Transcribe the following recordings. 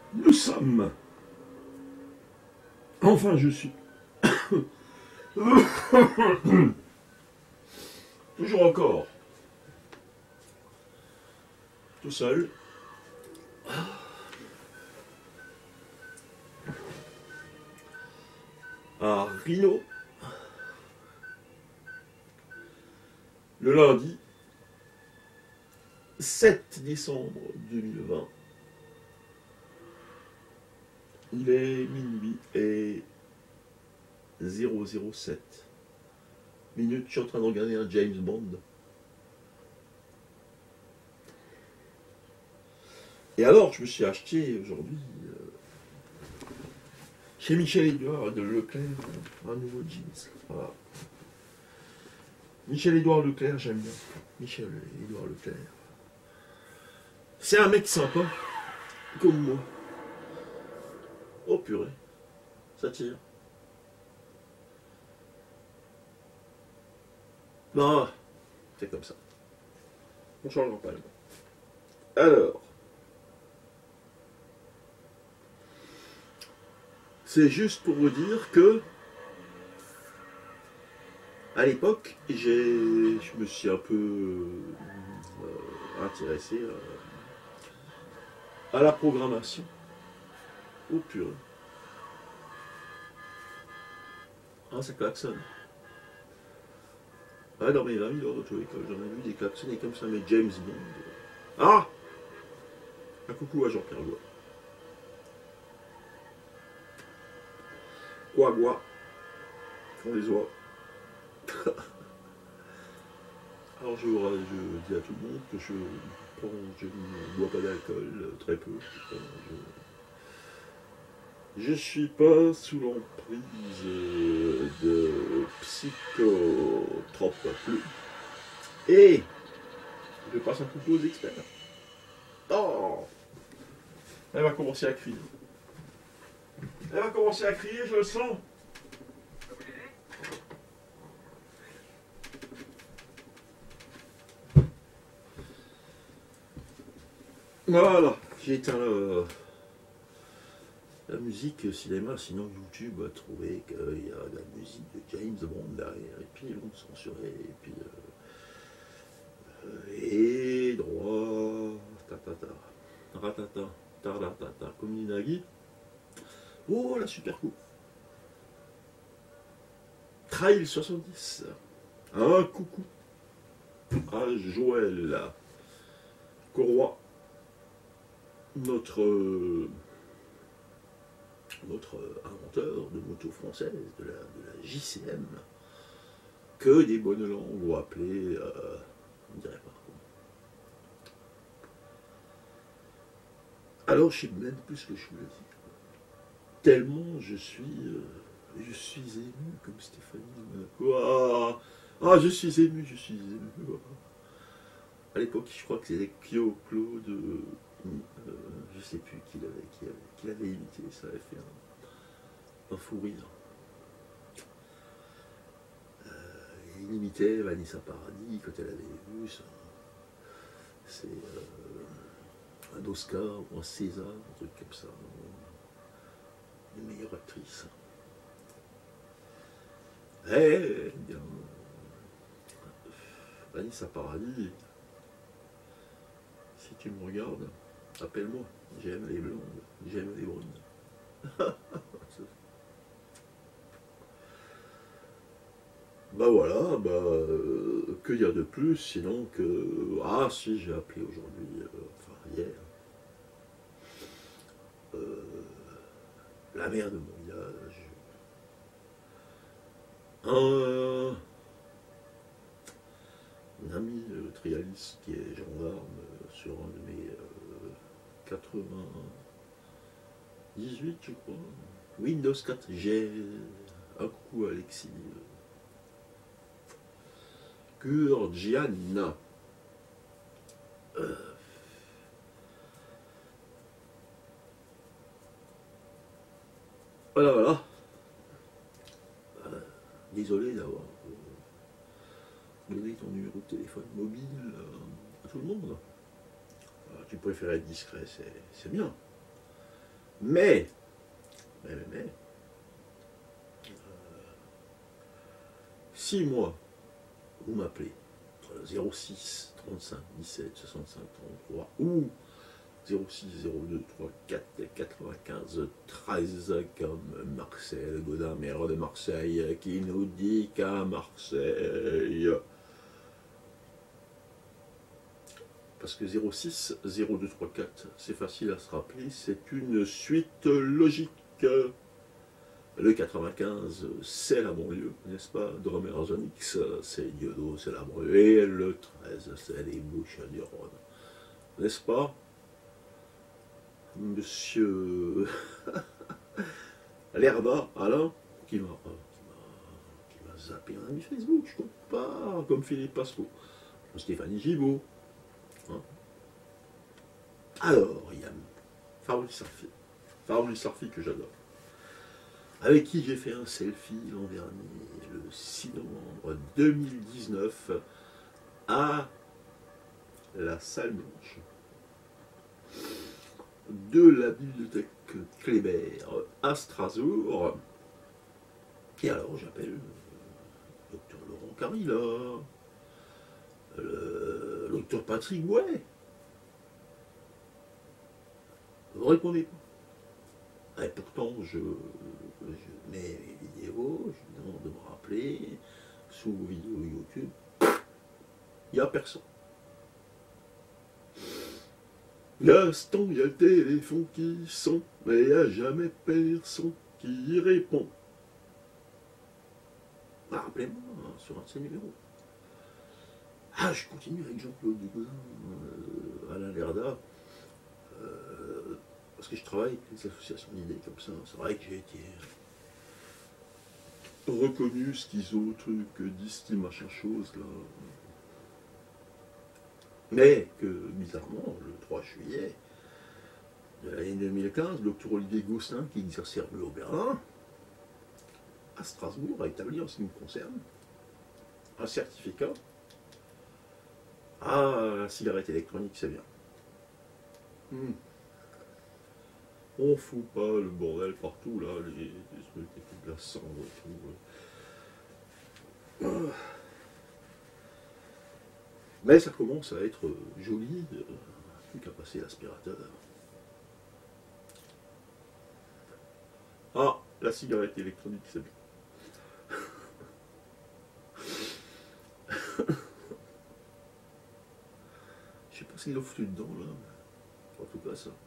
Nous sommes. Enfin, je suis. Toujours encore. Tout seul. À Rhino. Le lundi 7 décembre 2020. Il est minuit et 007 minutes. Je suis en train de regarder un James Bond. Et alors, je me suis acheté aujourd'hui chez Michel-Édouard de Leclerc un nouveau jeans. Voilà. Michel-Édouard Leclerc, j'aime bien. Michel-Édouard Leclerc. C'est un mec sympa, comme moi. Oh purée, ça tire. Non, c'est comme ça. On changera pas le mot. Alors, c'est juste pour vous dire que, à l'époque, je me suis un peu intéressé à la programmation. Oh purée. Ah, ça klaxonne. Ah non, mais là, il aurait trouvé que j'en ai vu des klaxons et comme ça, mais James Bond. Ah, un coucou à Jean-Pierre Goua. Quoi, font les oies. Alors je dis à tout le monde que je ne bois pas d'alcool, très peu. Je suis pas sous l'emprise de psychotropes plus. Et je passe un coucou aux experts. Oh, elle va commencer à crier. Elle va commencer à crier, je le sens. Voilà, j'ai éteint la musique cinéma, sinon YouTube a trouvé qu'il y a la musique de James Bond derrière, et puis ils vont censurer, et puis et droit, ratata, taratata, comme dit Nagui. Oh la super coupe. Trail 70. Un coucou à Joël Corroy, notre inventeur de moto française, de la JCM, que des bonnes langues vont appeler, on ne dirait pas. Alors je sais même plus ce que je voulais dire. Tellement je suis ému comme Stéphanie Monaco. Ah, je suis ému. À l'époque, je crois que c'était Claude, je sais plus qui l'avait imité, ça avait fait un fou rire. Il imitait Vanessa Paradis quand elle avait vu ça. C'est un Oscar ou un César, un truc comme ça. Une meilleure actrice. Eh bien, Vanessa Paradis, si tu me regardes, appelle-moi. J'aime les blondes, j'aime les brunes. Bah voilà, que dire de plus, sinon que... Ah si, j'ai appelé aujourd'hui, enfin hier, la mère de mon village, un ami trialiste qui est gendarme sur un de mes 98, je crois, Windows 4, j'ai un coucou à Alexis, Gurgiana. Voilà. Désolé d'avoir donné ton numéro de téléphone mobile à tout le monde. Tu préfères être discret, c'est bien. Mais 6 mois, vous m'appelez 06 35 17 65 33 ou 06 02 3 4 95 13 comme Marcel Gaudin, maire de Marseille, qui nous dit qu'à Marseille, parce que 06 02 3 4 c'est facile à se rappeler, c'est une suite logique. Le 95, c'est la banlieue, n'est-ce pas? Dromer-Zonix, c'est Diodo, c'est la Brue. Et le 13, c'est les Bouches-du-Rhône. N'est-ce pas? Monsieur Lerda, Alain, qui m'a zappé un ami Facebook, je compte pas, comme Philippe Pasco. Stéphanie Gibault. Hein. Alors, il y a Farouli Sarfi que j'adore, avec qui j'ai fait un selfie l'an dernier, le 6 novembre 2019, à la salle blanche de la bibliothèque Kléber à Strasbourg. Et alors j'appelle le docteur Laurent Carilla, le docteur Patrick Bouet. Vous ne répondez pas. Et pourtant, je mets mes vidéos, je demande de me rappeler, sous vidéo YouTube, il n'y a personne. Gaston, il y a le téléphone qui sonne, mais il n'y a jamais personne qui répond. Ah, rappelez-moi sur un de ces numéros. Ah, je continue avec Jean-Claude Dugodin, Alain Lerda, parce que je travaille avec des associations d'idées comme ça. C'est vrai que j'ai été reconnu schizo, truc, disty, machin chose, là. Mais que, bizarrement, le 3 juillet de l'année 2015, le docteur Olivier Gosselin, qui exerçait rue au Berlin, à Strasbourg, a établi, en ce qui me concerne, un certificat à la cigarette électronique, c'est bien. On fout pas le bordel partout, là, les trucs, et tout, de la cendre et tout. Mais ça commence à être joli, plus qu'à passer l'aspirateur. Ah, la cigarette électronique, c'est bien. Je sais pas s'ils l'ont foutu dedans, là. En tout cas, ça.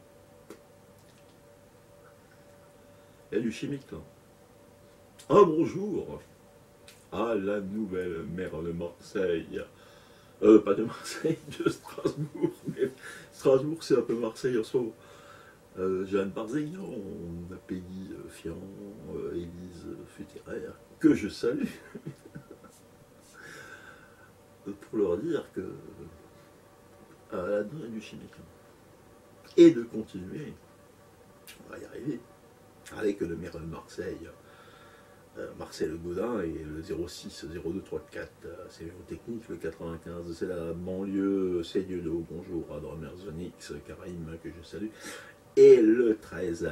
Il y a du chimique, là. Ah, bonjour. Ah, la nouvelle maire de Marseille. Pas de Marseille, de Strasbourg. Mais Strasbourg, c'est un peu Marseille en ce moment. Jeanne Barzegnan, Peggy Fian, Élise Futéraire, que je salue, pour leur dire que là-dedans, il y a du chimique. Et de continuer, on va y arriver, avec le maire de Marseille, Marcel Gaudin, et le 06 02 34, c'est le technique, le 95, c'est la banlieue, c'est Diodo, bonjour, à Dromer-Zonix, Karim, que je salue. Et le 13,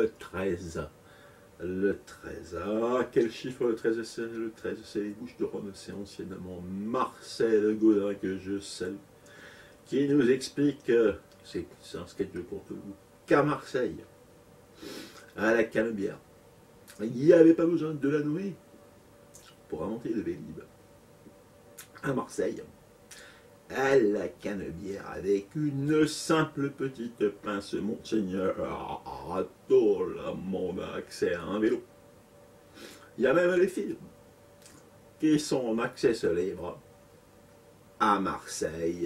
ah, quel chiffre le 13, c'est les Bouches-du-Rhône, c'est anciennement Marcel Gaudin, que je salue, qui nous explique, c'est un sketch de courte bout, qu'à Marseille, à la Canebière, il n'y avait pas besoin de la Noé pour inventer le Vélib. À Marseille, à la Canebière, avec une simple petite pince, monseigneur, à tout le monde a accès à un vélo. Il y a même les films qui sont en accès libre à Marseille,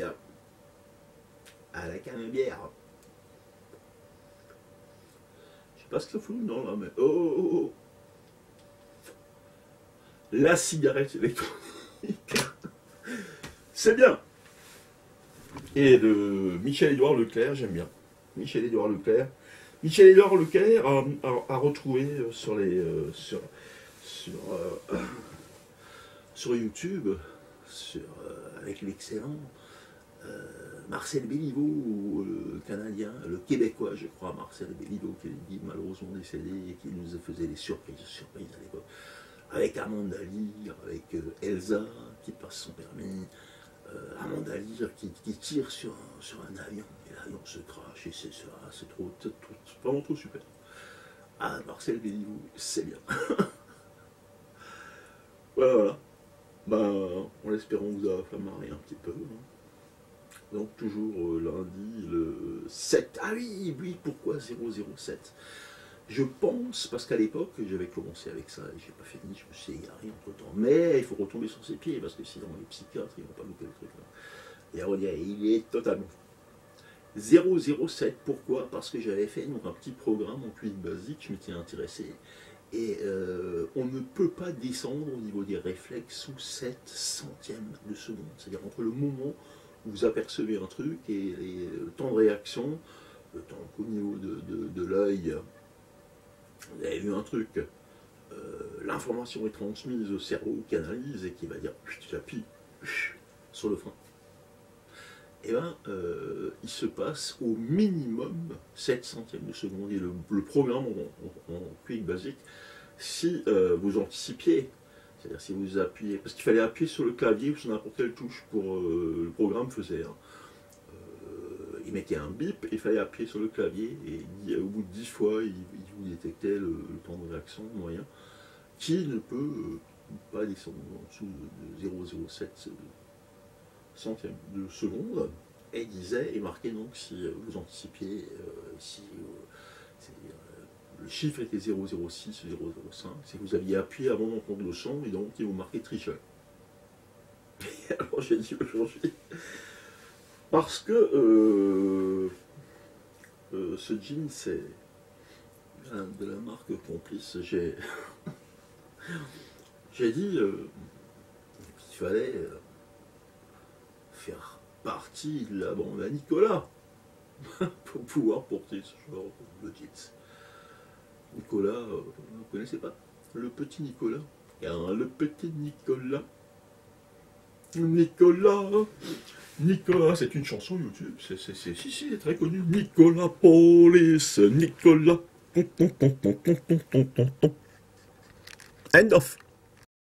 à la Canebière. Je sais pas ce qu'il faut non là, mais oh. La cigarette électronique, c'est bien. Et de Michel-Édouard Leclerc, j'aime bien. Michel-Édouard Leclerc. Michel-Édouard Leclerc a retrouvé sur YouTube, avec l'excellent Marcel Béliveau, le Canadien, le Québécois, je crois, Marcel Béliveau, qui est malheureusement décédé et qui nous faisait des surprises à l'époque. Avec Amanda Lear, avec Elsa qui passe son permis, Amanda Lear qui tire sur un avion, et l'avion se crache, et c'est vraiment trop super. Ah, Marcel Béliveau, c'est bien. Voilà. Ben, en espérant que vous avez fait marrer un petit peu. Donc toujours lundi le 7. Ah oui, pourquoi 007? Je pense, parce qu'à l'époque, j'avais commencé avec ça et j'ai pas fini, je me suis égaré entre temps. Mais il faut retomber sur ses pieds, parce que sinon les psychiatres, ils vont pas louper le truc. Là. Et on dirait, il est totalement 007, pourquoi? Parce que j'avais fait donc, un petit programme en QI basique, je m'étais intéressé. Et on ne peut pas descendre au niveau des réflexes sous 7 centièmes de seconde. C'est-à-dire entre le moment où vous apercevez un truc et le temps de réaction, le temps qu'au niveau de l'œil, vous avez vu un truc, l'information est transmise au cerveau qui analyse et qui va dire j'appuie sur le frein. Et bien, il se passe au minimum 7 centièmes de seconde. Et le programme en QI basique, si vous anticipiez, c'est-à-dire si vous appuyez, parce qu'il fallait appuyer sur le clavier ou sur n'importe quelle touche pour le programme faisait. Il mettait un bip et il fallait appuyer sur le clavier et au bout de 10 fois, il vous détectait le temps de réaction moyen qui ne peut pas descendre en dessous de 0,07 centième de seconde et disait et marquait donc si vous anticipiez si le chiffre était 0,06 ou 0,05, c'est que vous aviez appuyé avant d'entendre le son et donc il vous marquait tricheur. Et alors j'ai dit aujourd'hui parce que ce jean c'est de la marque Complice, j'ai dit qu'il fallait faire partie de la bande à Nicolas pour pouvoir porter ce genre de jeans. Nicolas, vous ne connaissez pas? Le petit Nicolas. Le petit Nicolas. Nicolas, c'est une chanson YouTube. C'est très connu. Nicolas Police, Nicolas. End of.